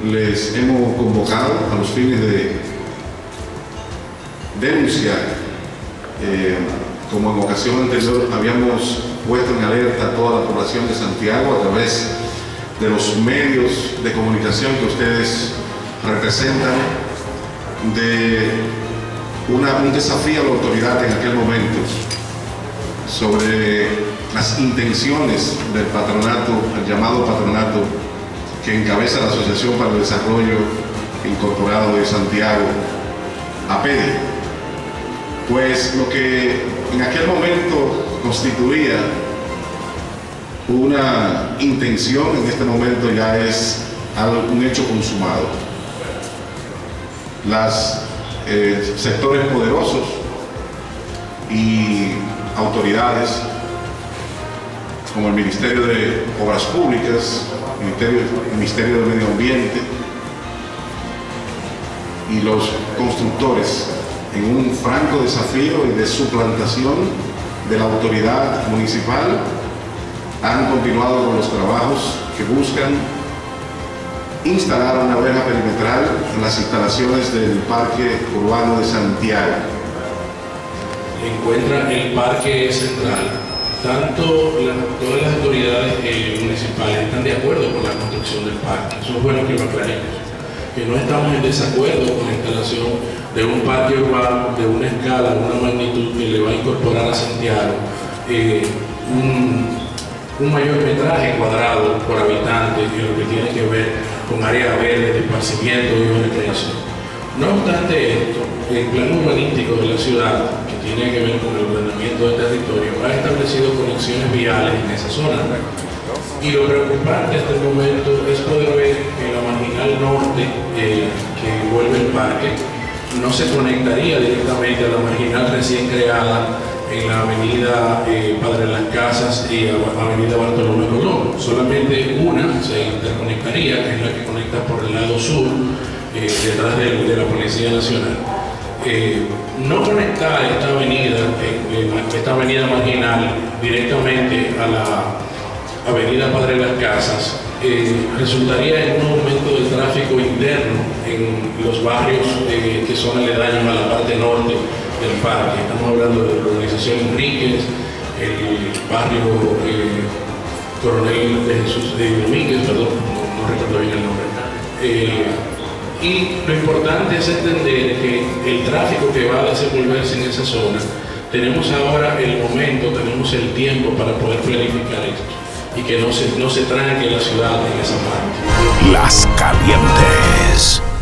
les hemos convocado a los fines de denunciar, como en ocasión anterior habíamos puesto en alerta a toda la población de Santiago a través de los medios de comunicación que ustedes representan, de un desafío a la autoridad en aquel momento sobre las intenciones del patronato, el llamado patronato que encabeza la Asociación para el Desarrollo Incorporado de Santiago, APEDI. Pues lo que en aquel momento constituía una intención, en este momento ya es un hecho consumado. Los sectores poderosos y autoridades como el Ministerio de Obras Públicas, el Ministerio de Medio Ambiente y los constructores, en un franco desafío y de suplantación de la autoridad municipal, han continuado con los trabajos que buscan instalar una verja perimetral en las instalaciones del Parque Urbano de Santiago. Encuentra el Parque Central. Todas las autoridades municipales están de acuerdo con la construcción del parque. Eso es bueno que lo aclaremos. Que no estamos en desacuerdo con la instalación de un parque urbano de una escala, de una magnitud que le va a incorporar a Santiago un mayor metraje cuadrado por habitante en lo que tiene que ver con áreas verdes, de esparcimiento y recreación. No obstante esto, el plan urbanístico de la ciudad, que tiene que ver con el ordenamiento del territorio, ha establecido conexiones viales en esa zona. Y lo preocupante hasta el momento es poder ver que la marginal norte que envuelve el parque no se conectaría directamente a la marginal recién creada en la avenida Padre de las Casas y a la avenida Bartolomé Colón. Solamente una se interconectaría, que es la que conecta por el lado sur, detrás de la Policía Nacional. No conectar esta avenida marginal directamente a la avenida Padre de las Casas resultaría en un aumento del tráfico interno en los barrios que son aledaños a la parte norte del parque. Estamos hablando de la urbanización Enríquez, el barrio Coronel de Jesús de Domínguez, perdón, no recuerdo bien el nombre. Y lo importante es entender que el tráfico que va a desenvolverse en esa zona, tenemos ahora el momento, tenemos el tiempo para poder planificar esto y que no se tranque la ciudad en esa parte. Las Calientes.